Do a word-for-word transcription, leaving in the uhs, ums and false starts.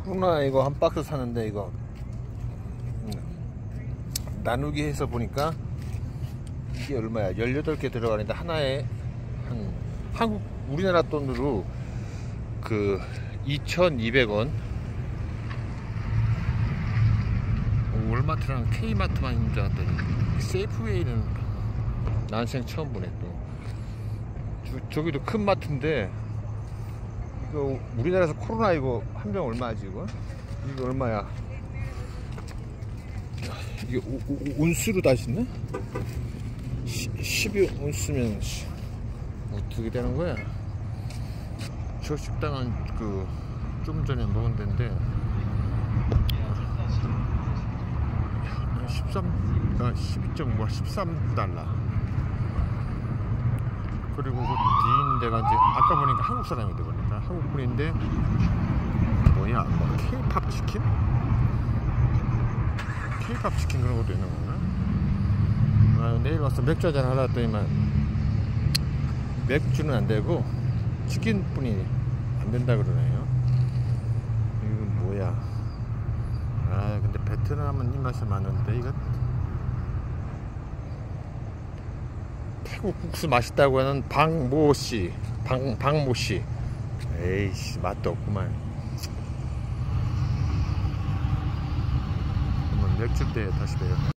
코로나 이거 한 박스 사는데 이거 나누기 해서 보니까 이게 얼마야? 열여덟 개 들어가는데 하나에 한 한국 우리나라 돈으로 그 이천이백 원. 월마트랑 K마트만 있는 줄 알았더니 세이프웨이는 난생 처음 보네. 또 저, 저기도 큰 마트인데 이거 우리나라에서 코로나 이거 한 병 얼마지 이거? 이거 얼마야? 이게 오, 오, 온수로 다 있네? 십이 온수면 어떻게 되는 거야? 저 식당은 그 좀 전에 먹은 데인데 십삼, 아, 십이 점 오, 십삼 달러. 그리고 그 뒤에 있는 데가 이제 아까 보니까 한국 사람이 되버린다. 한국 분인데 뭐야? 뭐 K-팝 치킨? K-팝 치킨 그런 것도 있는 거구나. 아, 내일 와서 맥주 한잔 하려 했더니만 맥주는 안 되고 치킨뿐이 안 된다 그러네요. 이건 뭐야? 아, 근데 베트남은 입맛이 많은데 이거 태국 국수 맛있다고 하는 방모씨, 방 방모씨. 에이씨, 맛도 없구만. 한번 맥주 때 다시 봬요.